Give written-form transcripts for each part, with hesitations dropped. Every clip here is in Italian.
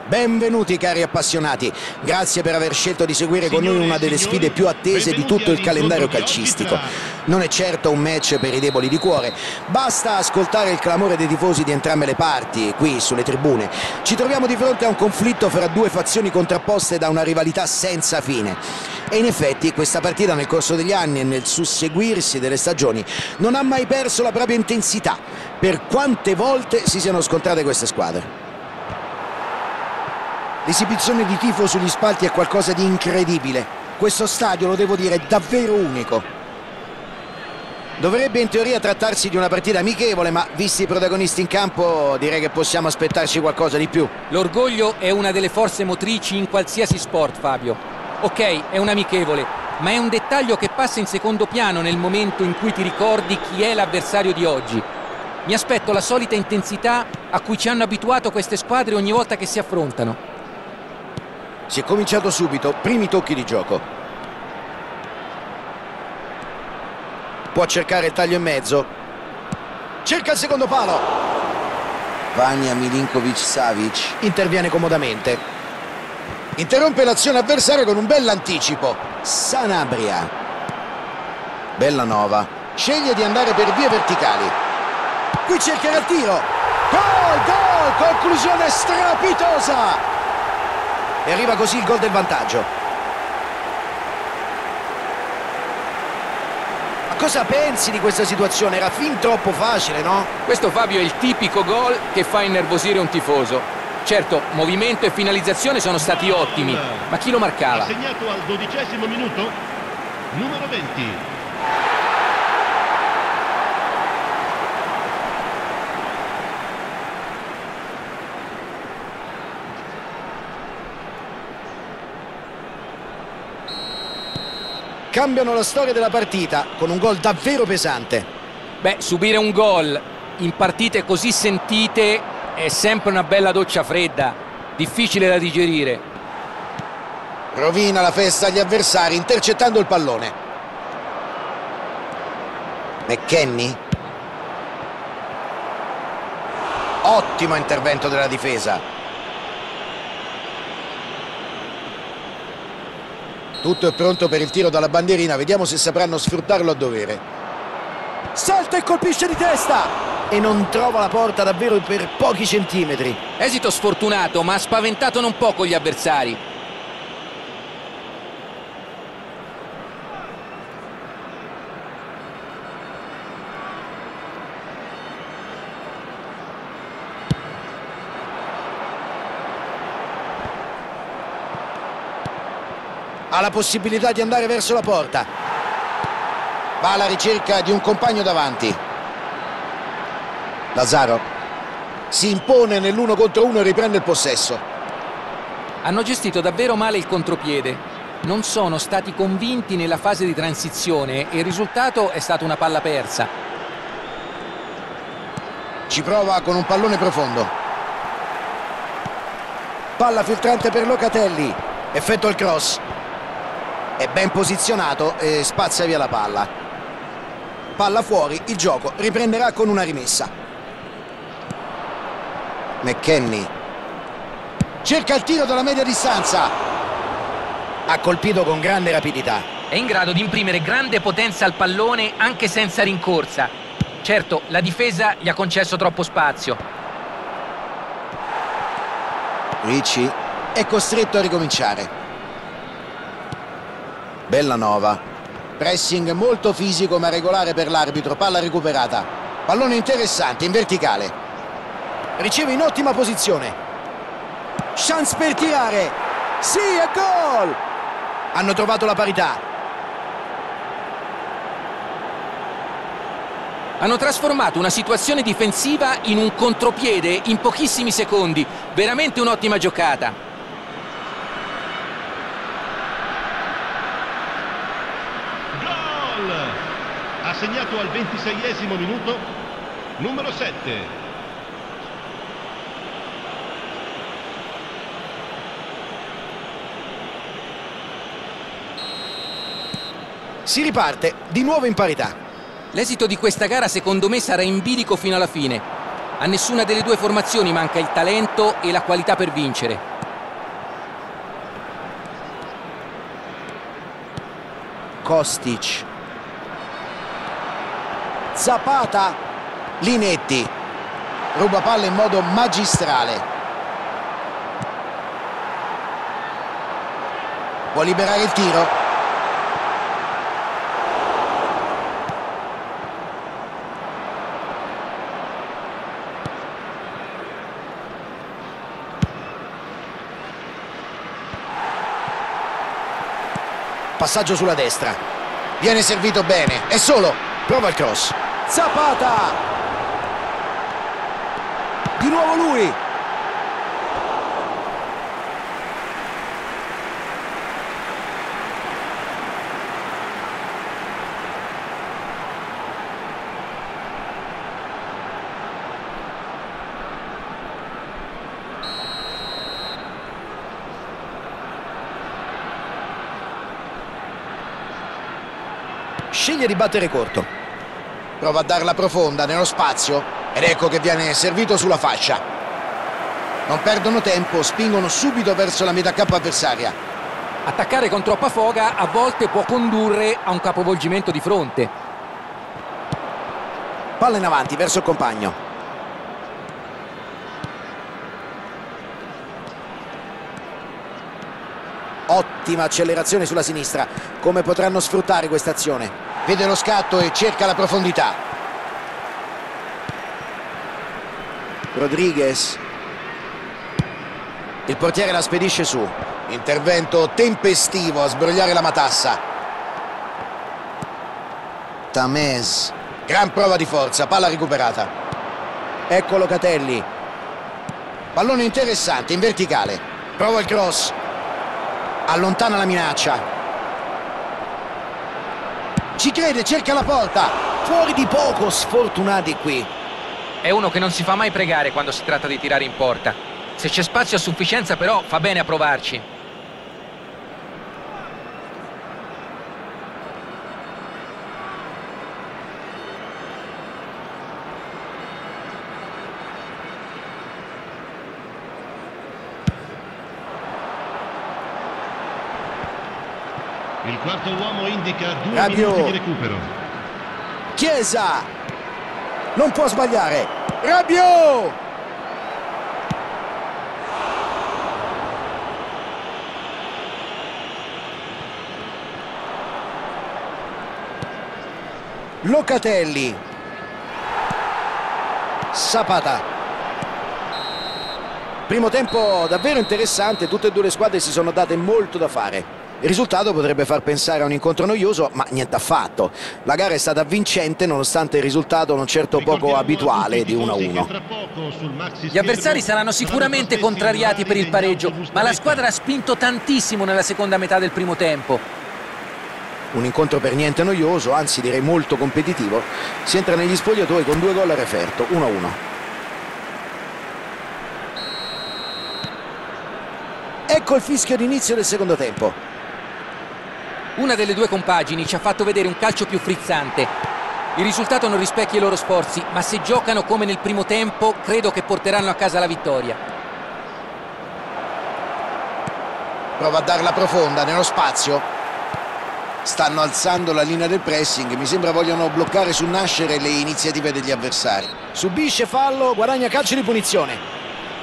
Benvenuti cari appassionati, grazie per aver scelto di seguire con noi una delle sfide più attese di tutto il calendario calcistico. Non è certo un match per i deboli di cuore, basta ascoltare il clamore dei tifosi di entrambe le parti, qui sulle tribune. Ci troviamo di fronte a un conflitto fra due fazioni contrapposte da una rivalità senza fine. E in effetti questa partita nel corso degli anni e nel susseguirsi delle stagioni non ha mai perso la propria intensità, per quante volte si siano scontrate queste squadre. L'esibizione di tifo sugli spalti è qualcosa di incredibile. Questo stadio, lo devo dire, è davvero unico. Dovrebbe in teoria trattarsi di una partita amichevole, ma visti i protagonisti in campo direi che possiamo aspettarci qualcosa di più. L'orgoglio è una delle forze motrici in qualsiasi sport, Fabio. Ok, è un amichevole, ma è un dettaglio che passa in secondo piano nel momento in cui ti ricordi chi è l'avversario di oggi. Mi aspetto la solita intensità a cui ci hanno abituato queste squadre ogni volta che si affrontano. Si è cominciato subito, primi tocchi di gioco. Può cercare il taglio in mezzo. Cerca il secondo palo. Vanja Milinkovic-Savic interviene comodamente. Interrompe l'azione avversaria con un bell'anticipo. Sanabria. Bellanova sceglie di andare per vie verticali. Qui cercherà il tiro. Gol, gol, conclusione strepitosa. E arriva così il gol del vantaggio. Ma cosa pensi di questa situazione? Era fin troppo facile, no? Questo, Fabio, è il tipico gol che fa innervosire un tifoso. Certo, movimento e finalizzazione sono stati ottimi, ma chi lo marcava? Ha segnato al 12° minuto, numero 20. Cambiano la storia della partita con un gol davvero pesante. Beh, subire un gol in partite così sentite è sempre una bella doccia fredda, difficile da digerire. Rovina la festa agli avversari intercettando il pallone. McKennie. Ottimo intervento della difesa. Tutto è pronto per il tiro dalla bandierina, vediamo se sapranno sfruttarlo a dovere. Salta e colpisce di testa! E non trova la porta davvero per pochi centimetri. Esito sfortunato, ma ha spaventato non poco gli avversari. Ha la possibilità di andare verso la porta. Va alla ricerca di un compagno davanti. Lazzaro si impone nell'1 contro 1 e riprende il possesso. Hanno gestito davvero male il contropiede. Non sono stati convinti nella fase di transizione e il risultato è stata una palla persa. Ci prova con un pallone profondo. Palla filtrante per Locatelli. Effettua il cross. È ben posizionato e spazza via la palla. Palla fuori, il gioco riprenderà con una rimessa. McKennie cerca il tiro dalla media distanza. Ha colpito con grande rapidità. È in grado di imprimere grande potenza al pallone anche senza rincorsa. Certo, la difesa gli ha concesso troppo spazio. Ricci è costretto a ricominciare. Bellanova. Pressing molto fisico ma regolare per l'arbitro. Palla recuperata. Pallone interessante in verticale. Riceve in ottima posizione. Chance per tirare. Sì, è gol! Hanno trovato la parità. Hanno trasformato una situazione difensiva in un contropiede in pochissimi secondi. Veramente un'ottima giocata. Ha segnato al 26° minuto, numero 7. Si riparte di nuovo in parità. L'esito di questa gara secondo me sarà in bilico fino alla fine. A nessuna delle due formazioni manca il talento e la qualità per vincere. Kostic. Zapata, Linetti, ruba palla in modo magistrale. Può liberare il tiro. Passaggio sulla destra, viene servito bene, è solo, prova il cross. Zapata, di nuovo lui. Sceglie di battere corto, prova a darla profonda nello spazio ed ecco che viene servito sulla fascia. Non perdono tempo, spingono subito verso la metà campo avversaria. Attaccare con troppa foga a volte può condurre a un capovolgimento di fronte. Palla in avanti verso il compagno. Ottima accelerazione sulla sinistra. Come potranno sfruttare questa azione? Vede lo scatto e cerca la profondità. Rodriguez. Il portiere la spedisce su. Intervento tempestivo a sbrogliare la matassa. Tamez. Gran prova di forza, palla recuperata. Ecco Locatelli. Pallone interessante, in verticale. Prova il cross. Allontana la minaccia. Ci crede, cerca la porta. Fuori di poco, sfortunati qui. È uno che non si fa mai pregare quando si tratta di tirare in porta. Se c'è spazio a sufficienza però fa bene a provarci. Il quarto uomo indica 2 Rabiot. minuti di recupero. Chiesa. Non può sbagliare. Rabiot. Locatelli. Zapata. Primo tempo davvero interessante, tutte e due le squadre si sono date molto da fare. Il risultato potrebbe far pensare a un incontro noioso, ma niente affatto. La gara è stata vincente nonostante il risultato non certo poco abituale di 1-1. Gli avversari saranno sicuramente contrariati per il pareggio, ma la squadra ha spinto tantissimo nella seconda metà del primo tempo. Un incontro per niente noioso, anzi direi molto competitivo. Si entra negli spogliatoi con 2 gol a referto, 1-1. Ecco il fischio d'inizio del secondo tempo. Una delle due compagini ci ha fatto vedere un calcio più frizzante. Il risultato non rispecchia i loro sforzi, ma se giocano come nel primo tempo, credo che porteranno a casa la vittoria. Prova a darla profonda nello spazio. Stanno alzando la linea del pressing, mi sembra vogliono bloccare sul nascere le iniziative degli avversari. Subisce fallo, guadagna calcio di punizione.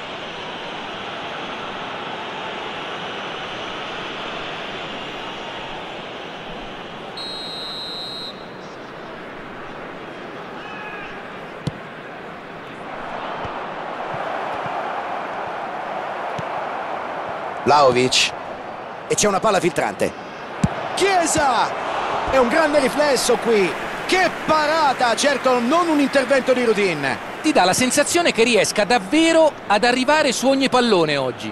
Vlahovic. E c'è una palla filtrante. Chiesa! È un grande riflesso qui. Che parata! Certo non un intervento di routine. Ti dà la sensazione che riesca davvero ad arrivare su ogni pallone oggi.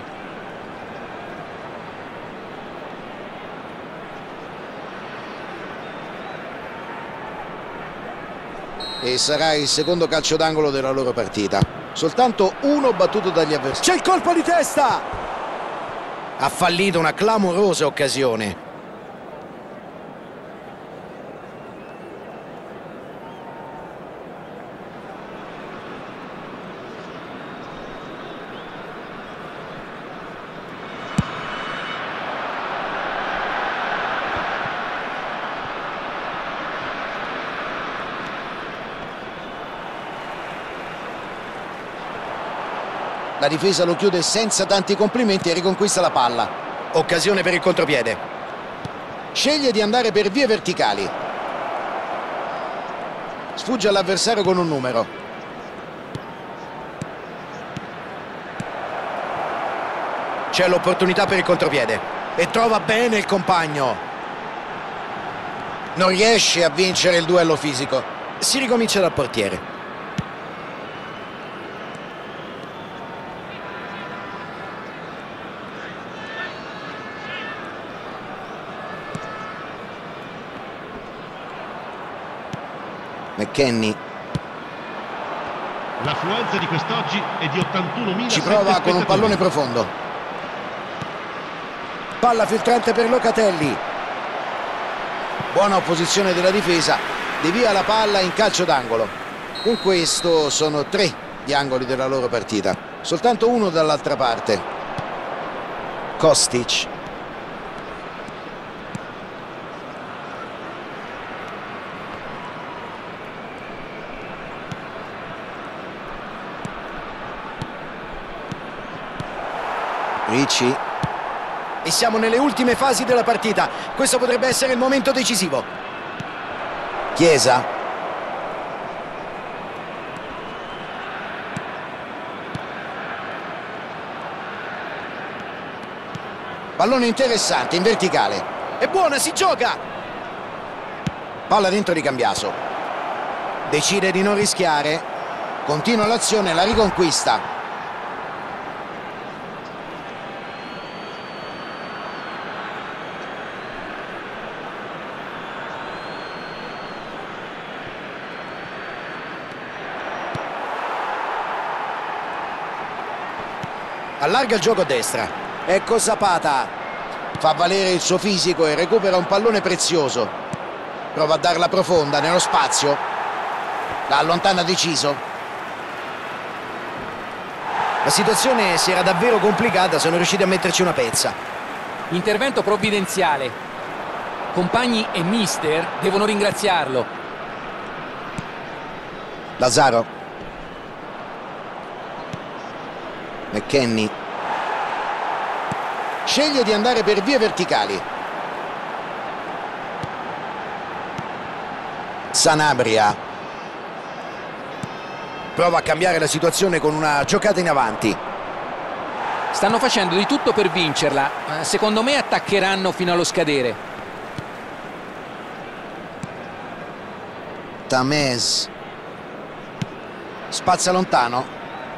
E sarà il secondo calcio d'angolo della loro partita. Soltanto uno battuto dagli avversari. C'è il colpo di testa! Ha fallito una clamorosa occasione. La difesa lo chiude senza tanti complimenti e riconquista la palla. Occasione per il contropiede. Sceglie di andare per vie verticali. Sfugge all'avversario con un numero. C'è l'opportunità per il contropiede e trova bene il compagno. Non riesce a vincere il duello fisico. Si ricomincia dal portiere. McKennie. L'affluenza di quest'oggi è di 81.000. Ci prova con un pallone profondo. Palla filtrante per Locatelli. Buona opposizione della difesa. Devia la palla in calcio d'angolo. Con questo sono 3 gli angoli della loro partita. Soltanto uno dall'altra parte. Kostic. Ricci. E siamo nelle ultime fasi della partita. Questo potrebbe essere il momento decisivo. Chiesa. Pallone interessante in verticale. È buona, si gioca. Palla dentro di Cambiaso. Decide di non rischiare. Continua l'azione, la riconquista. Allarga il gioco a destra. Ecco Zapata. Fa valere il suo fisico e recupera un pallone prezioso. Prova a darla profonda nello spazio. La allontana deciso. La situazione si era davvero complicata, sono riusciti a metterci una pezza. Intervento provvidenziale. Compagni e mister devono ringraziarlo. Lazzaro. McKennie. Sceglie di andare per vie verticali. Sanabria. Prova a cambiare la situazione con una giocata in avanti. Stanno facendo di tutto per vincerla. Secondo me attaccheranno fino allo scadere. Tamez. Spazza lontano.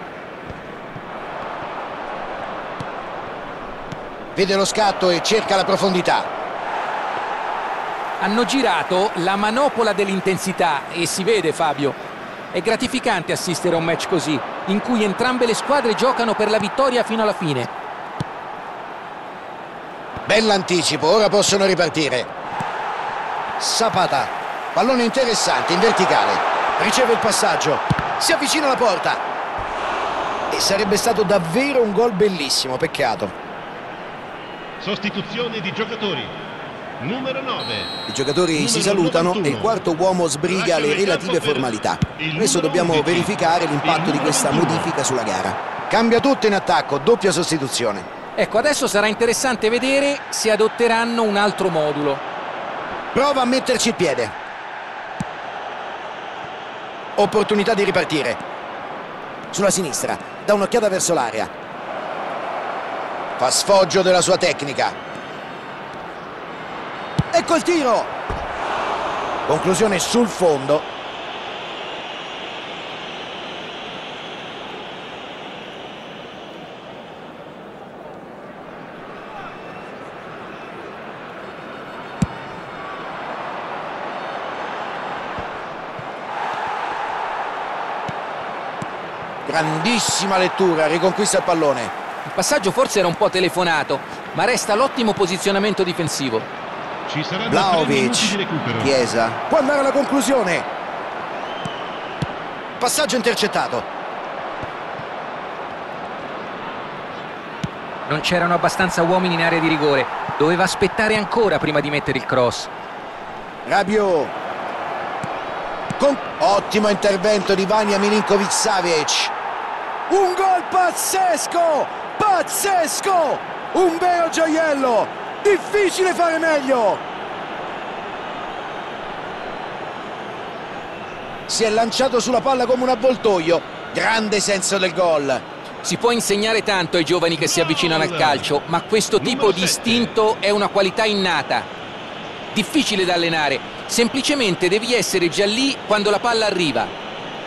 Vede lo scatto e cerca la profondità. Hanno girato la manopola dell'intensità e si vede, Fabio. È gratificante assistere a un match così, in cui entrambe le squadre giocano per la vittoria fino alla fine. Bell'anticipo, ora possono ripartire. Zapata. Pallone interessante in verticale. Riceve il passaggio. Si avvicina alla porta. E sarebbe stato davvero un gol bellissimo, peccato. Sostituzione di giocatori. Numero 9. I giocatori si salutano 91. E il quarto uomo sbriga le relative formalità. Adesso dobbiamo 11. Verificare l'impatto di questa 21. Modifica sulla gara. Cambia tutto in attacco, doppia sostituzione. Ecco, adesso sarà interessante vedere se adotteranno un altro modulo. Prova a metterci il piede. Opportunità di ripartire. Sulla sinistra, dà un'occhiata verso l'area. Fa sfoggio della sua tecnica. Ecco il tiro. Conclusione sul fondo. Grandissima lettura, riconquista il pallone. Il passaggio forse era un po' telefonato, ma resta l'ottimo posizionamento difensivo. Ci saranno Vlahovic. Chiesa. Può andare alla conclusione. Passaggio intercettato. Non c'erano abbastanza uomini in area di rigore. Doveva aspettare ancora prima di mettere il cross. Rabiot. Ottimo intervento di Vanja Milinkovic-Savic. Un gol pazzesco! Pazzesco! Un vero gioiello! Difficile fare meglio! Si è lanciato sulla palla come un avvoltoio. Grande senso del gol. Si può insegnare tanto ai giovani che si avvicinano al calcio, ma questo tipo di istinto è una qualità innata. Difficile da allenare, semplicemente devi essere già lì quando la palla arriva.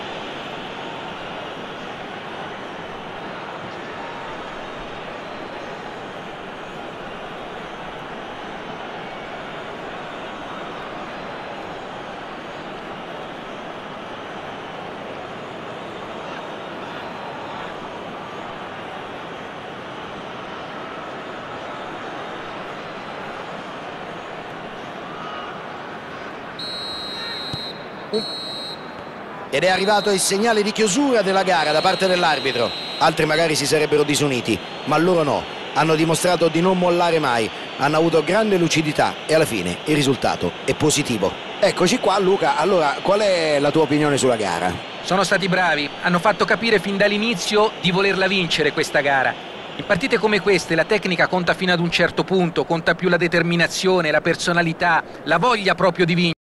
Ed è arrivato il segnale di chiusura della gara da parte dell'arbitro. Altri magari si sarebbero disuniti, ma loro no. Hanno dimostrato di non mollare mai, hanno avuto grande lucidità e alla fine il risultato è positivo. Eccoci qua, Luca. Allora, qual è la tua opinione sulla gara? Sono stati bravi, hanno fatto capire fin dall'inizio di volerla vincere questa gara. In partite come queste la tecnica conta fino ad un certo punto, conta più la determinazione, la personalità, la voglia proprio di vincere.